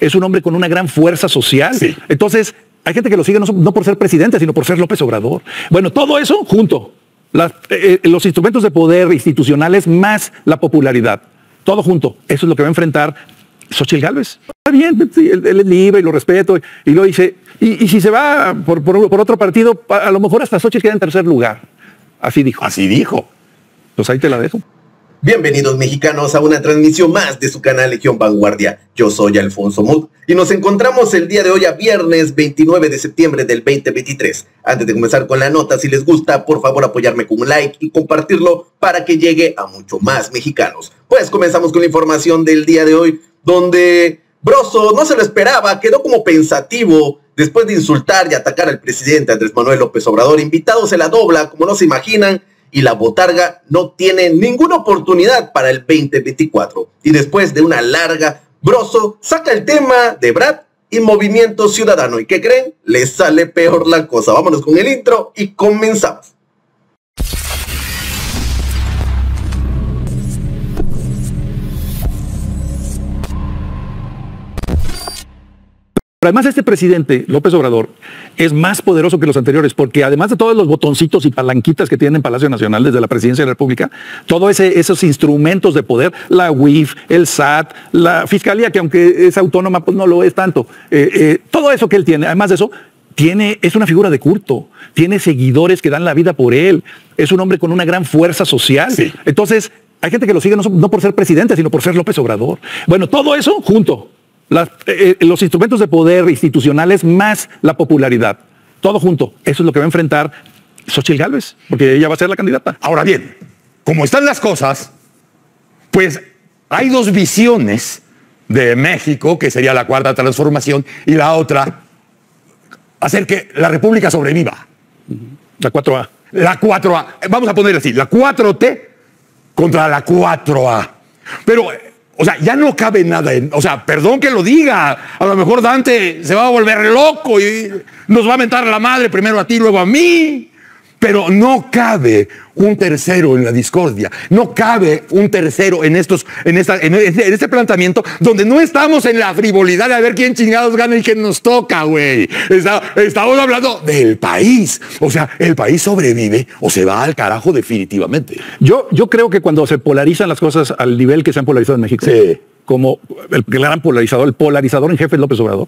es un hombre con una gran fuerza social. Sí. Entonces, hay gente que lo sigue no por ser presidente, sino por ser López Obrador. Bueno, todo eso junto. Los instrumentos de poder institucionales más la popularidad. Todo junto. Eso es lo que va a enfrentar Xóchitl Gálvez. Está bien, sí, él es libre y lo respeto. Y lo dice. Y si se va por otro partido, a lo mejor hasta Xóchitl queda en tercer lugar. Así dijo. Así dijo. Pues ahí te la dejo. Bienvenidos mexicanos a una transmisión más de su canal Legión Vanguardia. Yo soy Alfonso Muth y nos encontramos el día de hoy a viernes 29 de septiembre del 2023. Antes de comenzar con la nota, si les gusta, por favor apoyarme con un like y compartirlo para que llegue a mucho más mexicanos. Pues comenzamos con la información del día de hoy, donde Broso no se lo esperaba, quedó como pensativo después de insultar y atacar al presidente Andrés Manuel López Obrador. Invitado se la dobla, como no se imaginan, y la botarga no tiene ninguna oportunidad para el 2024. Y después de una larga, Broso saca el tema de Brad y Movimiento Ciudadano. ¿Y qué creen? Les sale peor la cosa. Vámonos con el intro y comenzamos. Pero además este presidente, López Obrador, es más poderoso que los anteriores, porque además de todos los botoncitos y palanquitas que tiene en Palacio Nacional desde la Presidencia de la República, todos esos instrumentos de poder, la UIF, el SAT, la Fiscalía, que aunque es autónoma, pues no lo es tanto, todo eso que él tiene, además de eso, es una figura de culto, tiene seguidores que dan la vida por él, es un hombre con una gran fuerza social. Sí. Entonces, hay gente que lo sigue no por ser presidente, sino por ser López Obrador. Bueno, todo eso junto. Los instrumentos de poder institucionales más la popularidad. Todo junto. Eso es lo que va a enfrentar Xóchitl Gálvez, porque ella va a ser la candidata. Ahora bien, como están las cosas, pues hay dos visiones de México, que sería la cuarta transformación, y la otra, hacer que la República sobreviva. La 4A. La 4A. Vamos a poner así, la 4T contra la 4A. Pero... o sea, ya no cabe nada o sea, perdón que lo diga, a lo mejor Dante se va a volver loco y nos va a mentar la madre primero a ti, luego a mí. Pero no cabe un tercero en la discordia, no cabe un tercero en este planteamiento donde no estamos en la frivolidad de a ver quién chingados gana y quién nos toca, güey. Estamos hablando del país. O sea, el país sobrevive o se va al carajo definitivamente. Yo creo que cuando se polarizan las cosas al nivel que se han polarizado en México, sí, como el gran polarizador, el polarizador en jefe López Obrador,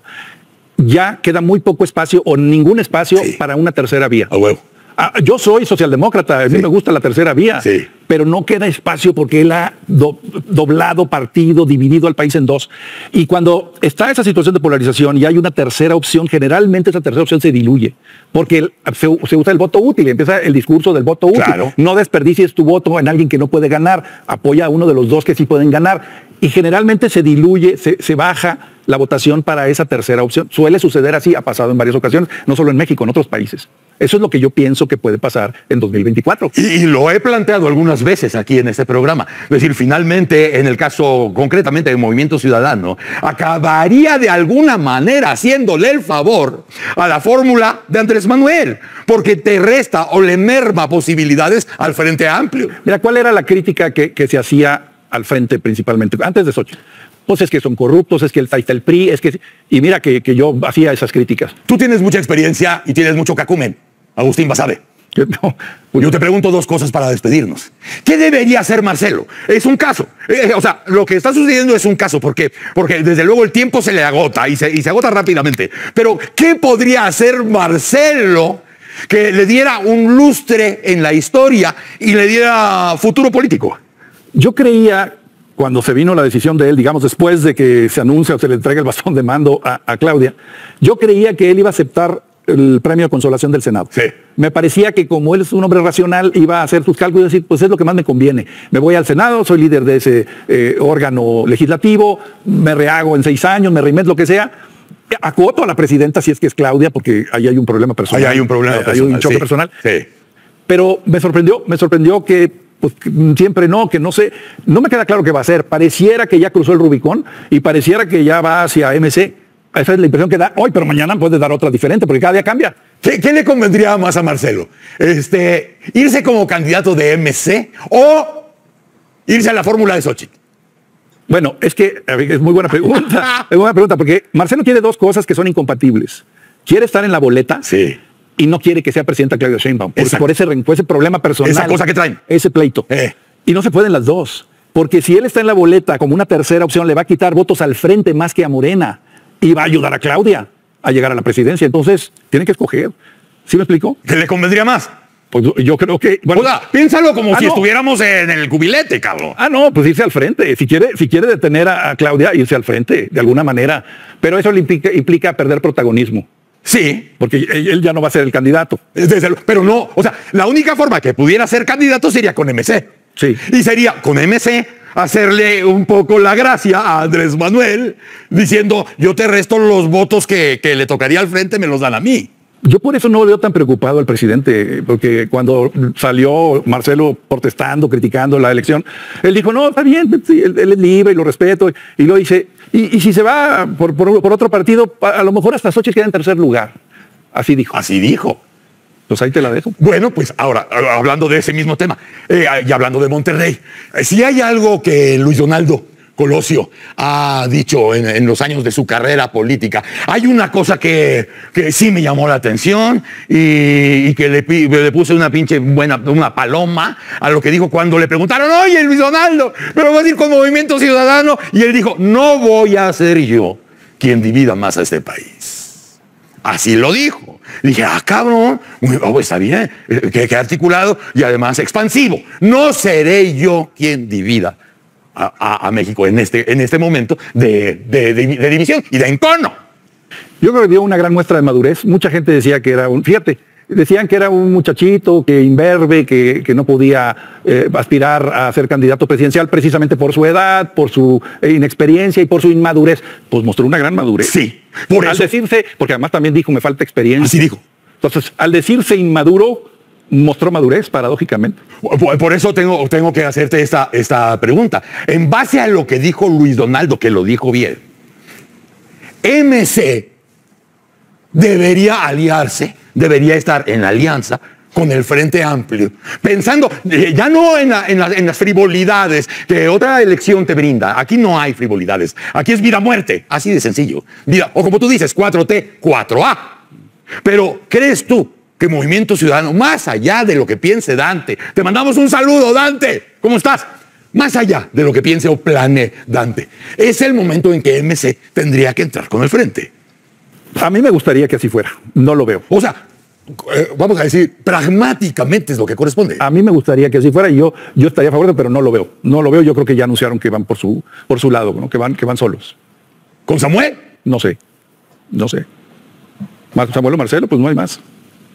ya queda muy poco espacio o ningún espacio para una tercera vía. A huevo. Yo soy socialdemócrata, a mí me gusta la tercera vía, pero no queda espacio porque él ha doblado, partido, dividido al país en dos. Y cuando está esa situación de polarización y hay una tercera opción, generalmente esa tercera opción se diluye, porque se usa el voto útil, empieza el discurso del voto útil. Claro. No desperdicies tu voto en alguien que no puede ganar, apoya a uno de los dos que sí pueden ganar. Y generalmente se diluye, se baja la votación para esa tercera opción. Suele suceder así, ha pasado en varias ocasiones, no solo en México, en otros países. Eso es lo que yo pienso que puede pasar en 2024. Y lo he planteado algunas veces aquí en este programa. Es decir, finalmente, en el caso concretamente del Movimiento Ciudadano, acabaría de alguna manera haciéndole el favor a la fórmula de Andrés Manuel, porque te resta o le merma posibilidades al Frente Amplio. Mira, ¿cuál era la crítica que se hacía al Frente principalmente, antes de Xóchitl? Pues es que son corruptos, es que ahí está el PRI, es que... Y mira que yo hacía esas críticas. Tú tienes mucha experiencia y tienes mucho cacumen, Agustín Basabe. Yo te pregunto dos cosas para despedirnos. ¿Qué debería hacer Marcelo? Es un caso. O sea, lo que está sucediendo es un caso. ¿Por qué? Porque desde luego el tiempo se le agota y se agota rápidamente. Pero, ¿qué podría hacer Marcelo que le diera un lustre en la historia y le diera futuro político? Yo creía, cuando se vino la decisión de él, digamos, después de que se anuncia o se le entrega el bastón de mando a Claudia, yo creía que él iba a aceptar el premio de consolación del Senado. Sí. Me parecía que como él es un hombre racional, iba a hacer sus cálculos y decir, pues es lo que más me conviene. Me voy al Senado, soy líder de ese órgano legislativo, me rehago en 6 años, me reinvento, lo que sea. Acoto a la presidenta si es que es Claudia, porque ahí hay un problema personal. Ahí hay un problema personal. Hay un choque personal. Sí. Pero me sorprendió que pues siempre que no sé, no me queda claro qué va a hacer. Pareciera que ya cruzó el Rubicón y pareciera que ya va hacia MC. Esa es la impresión que da hoy, pero mañana puede dar otra diferente porque cada día cambia. ¿Qué le convendría más a Marcelo? ¿Irse como candidato de MC o irse a la fórmula de Xóchitl? Bueno, es que es muy buena pregunta. Es buena pregunta porque Marcelo quiere dos cosas que son incompatibles. Quiere estar en la boleta. Sí. Y no quiere que sea presidenta Claudia Sheinbaum. Por ese problema personal. Esa cosa que traen. Ese pleito. Y no se pueden las dos. Porque si él está en la boleta como una tercera opción, le va a quitar votos al frente más que a Morena. Y va a ayudar a Claudia a llegar a la presidencia. Entonces, tienen que escoger. ¿Sí me explico? ¿Qué le convendría más? Pues yo creo que... Bueno, o sea, piénsalo como si estuviéramos en el cubilete, cabrón. No, pues irse al frente. Si quiere detener a Claudia, irse al frente, de alguna manera. Pero eso le implica perder protagonismo. Sí. Porque él ya no va a ser el candidato. Pero no, o sea, la única forma que pudiera ser candidato sería con MC. Sí. Y sería con MC hacerle un poco la gracia a Andrés Manuel diciendo, yo te resto los votos que le tocaría al frente, me los dan a mí. Yo por eso no lo veo tan preocupado al presidente, porque cuando salió Marcelo protestando, criticando la elección, él dijo, no, está bien, sí, él es libre y lo respeto, y lo dice, y si se va por otro partido, a lo mejor hasta Xochitl queda en tercer lugar. Así dijo. Así dijo. Pues ahí te la dejo. Bueno, pues ahora, hablando de ese mismo tema, y hablando de Monterrey, si hay algo que Luis Donaldo Colosio ha dicho en los años de su carrera política, hay una cosa que sí me llamó la atención y que le puse una pinche una paloma a lo que dijo cuando le preguntaron, oye Luis Donaldo, pero vas a ir con Movimiento Ciudadano, y él dijo, no voy a ser yo quien divida más a este país. Así lo dijo. Dije, cabrón, está bien, que articulado y además expansivo. No seré yo quien divida a México en este momento de división y de encono. Yo creo que dio una gran muestra de madurez. Mucha gente decía que era decían que era un muchachito, que imberbe, que no podía aspirar a ser candidato presidencial precisamente por su edad, por su inexperiencia y por su inmadurez. Pues mostró una gran madurez. Sí. Al decirse, porque además también dijo, me falta experiencia. Así dijo. Entonces, al decirse inmaduro, mostró madurez, paradójicamente. Por eso tengo que hacerte esta pregunta. En base a lo que dijo Luis Donaldo, que lo dijo bien, MC debería aliarse, debería estar en alianza con el Frente Amplio, pensando ya no en las frivolidades que otra elección te brinda. Aquí no hay frivolidades, aquí es vida o muerte, así de sencillo. O como tú dices, 4T, 4A. Pero ¿crees tú que Movimiento Ciudadano, más allá de lo que piense Dante, te mandamos un saludo, Dante, ¿cómo estás? Más allá de lo que piense o planee Dante, es el momento en que MC tendría que entrar con el frente? A mí me gustaría que así fuera, no lo veo. O sea, vamos a decir, pragmáticamente es lo que corresponde. A mí me gustaría que así fuera y yo estaría a favor, pero no lo veo. No lo veo, yo creo que ya anunciaron que van por su lado, ¿no? que van solos. ¿Con Samuel? No sé. Samuel o Marcelo, pues no hay más.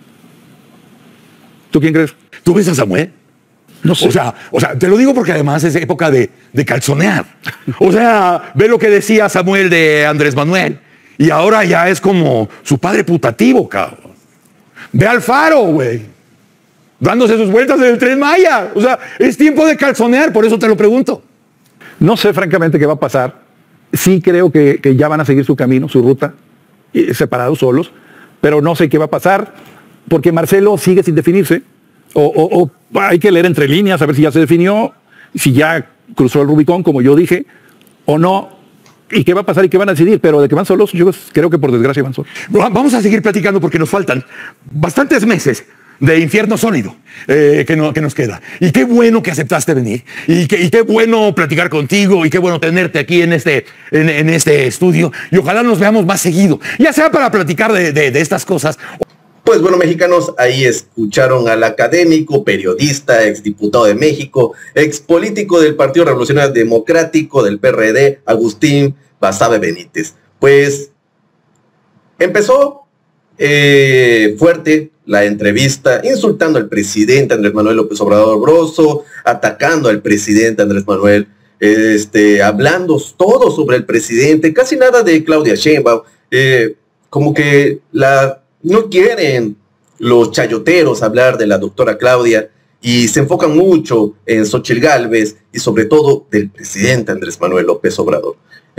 ¿Tú quién crees? ¿Tú ves a Samuel? No sé. O sea, te lo digo porque además es época de calzonear. O sea, ve lo que decía Samuel de Andrés Manuel y ahora ya es como su padre putativo, cabrón. Ve al Faro, güey, dándose sus vueltas en el Tren Maya. O sea, es tiempo de calzonear, por eso te lo pregunto. No sé francamente qué va a pasar. Sí creo que ya van a seguir su camino, su ruta, separados solos, pero no sé qué va a pasar porque Marcelo sigue sin definirse. O hay que leer entre líneas a ver si ya se definió, si ya cruzó el Rubicón, como yo dije, o no, y qué va a pasar y qué van a decidir, pero de que van solos, yo creo que por desgracia van solos. Vamos a seguir platicando porque nos faltan bastantes meses de infierno sólido que nos queda. Y qué bueno que aceptaste venir, y qué bueno platicar contigo, y qué bueno tenerte aquí en este estudio, y ojalá nos veamos más seguido, ya sea para platicar de estas cosas. Pues bueno, mexicanos, ahí escucharon al académico, periodista, exdiputado de México, expolítico del Partido Revolucionario Democrático, del PRD, Agustín Basabe Benítez. Pues empezó fuerte la entrevista, insultando al presidente Andrés Manuel López Obrador Broso, atacando al presidente Andrés Manuel, hablando todo sobre el presidente, casi nada de Claudia Sheinbaum, como que no quieren los chayoteros hablar de la doctora Claudia y se enfocan mucho en Xóchitl Gálvez y sobre todo del presidente Andrés Manuel López Obrador.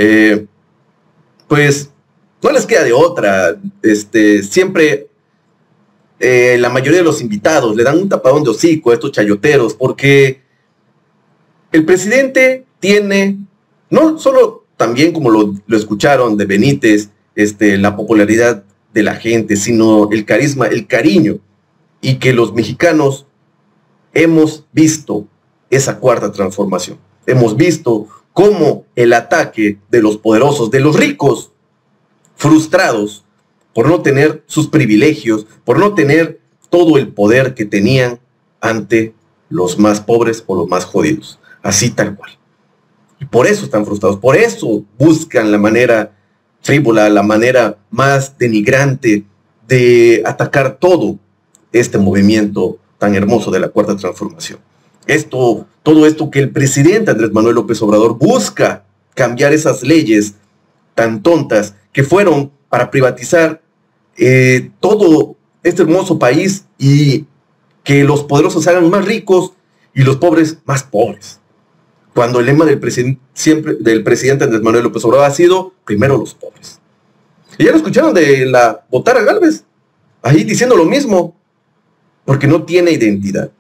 Pues no les queda de otra. Siempre la mayoría de los invitados le dan un tapadón de hocico a estos chayoteros porque el presidente tiene No solo también como lo escucharon de Benítez, la popularidad de la gente, sino el carisma, el cariño, y que los mexicanos hemos visto esa cuarta transformación. Hemos visto cómo el ataque de los poderosos, de los ricos, frustrados por no tener sus privilegios, por no tener todo el poder que tenían ante los más pobres o los más jodidos. Así tal cual. Y por eso están frustrados, por eso buscan la manera frívola, la manera más denigrante de atacar todo este movimiento tan hermoso de la cuarta transformación. Todo esto que el presidente Andrés Manuel López Obrador busca cambiar esas leyes tan tontas que fueron para privatizar todo este hermoso país y que los poderosos se hagan más ricos y los pobres más pobres. Cuando el lema del presidente Andrés Manuel López Obrador ha sido primero los pobres. Y ya lo escucharon de la Botara Gálvez, ahí diciendo lo mismo, porque no tiene identidad.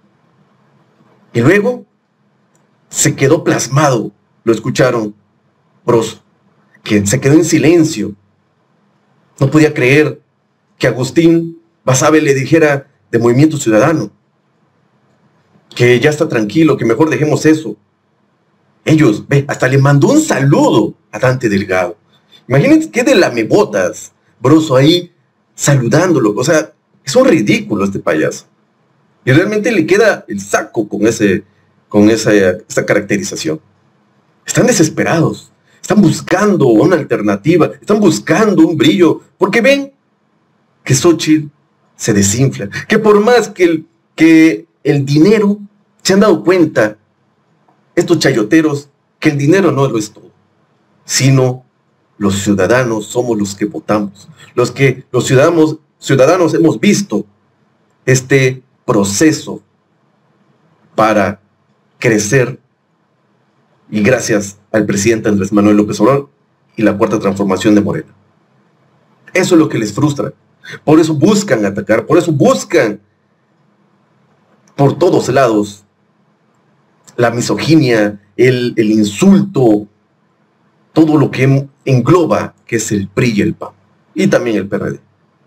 Y luego se quedó plasmado, lo escucharon, Broso, que se quedó en silencio. No podía creer que Agustín Basabe le dijera de Movimiento Ciudadano que ya está tranquilo, que mejor dejemos eso. Ellos, hasta le mandó un saludo a Dante Delgado. Imagínense qué de lamebotas, Broso ahí saludándolo. O sea, es un ridículo este payaso. Y realmente le queda el saco con esa caracterización. Están desesperados. Están buscando una alternativa. Están buscando un brillo. Porque ven que Xochitl se desinfla. Que por más que el dinero, se han dado cuenta estos chayoteros que el dinero no lo es todo, sino los ciudadanos somos los que votamos, los ciudadanos hemos visto este proceso para crecer y gracias al presidente Andrés Manuel López Obrador y la cuarta transformación de Morena. Eso es lo que les frustra. Por eso buscan atacar, por eso buscan por todos lados la misoginia, el insulto, todo lo que engloba que es el PRI y el PAN, y también el PRD.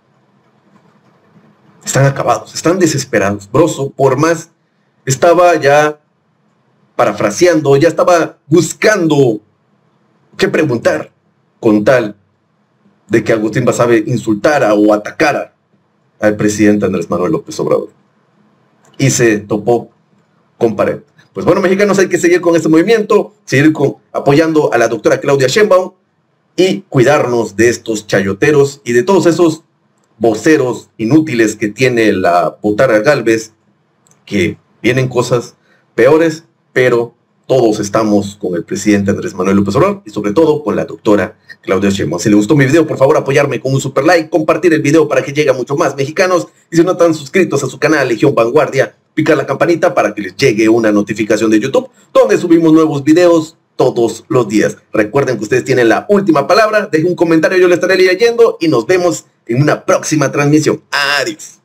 Están acabados, están desesperados. Broso, por más, estaba ya parafraseando, ya estaba buscando qué preguntar con tal de que Agustín Basabe insultara o atacara al presidente Andrés Manuel López Obrador. Y se topó con pared. Pues bueno, mexicanos, hay que seguir con este movimiento, seguir apoyando a la doctora Claudia Sheinbaum y cuidarnos de estos chayoteros y de todos esos voceros inútiles que tiene la Botara Gálvez, que vienen cosas peores, pero todos estamos con el presidente Andrés Manuel López Obrador y sobre todo con la doctora Claudia Sheinbaum. Si les gustó mi video, por favor apoyarme con un super like, compartir el video para que llegue a muchos más mexicanos y si no están suscritos a su canal Legión Vanguardia, picar la campanita para que les llegue una notificación de YouTube donde subimos nuevos videos todos los días. Recuerden que ustedes tienen la última palabra, dejen un comentario, yo le estaré leyendo y nos vemos en una próxima transmisión. Adiós.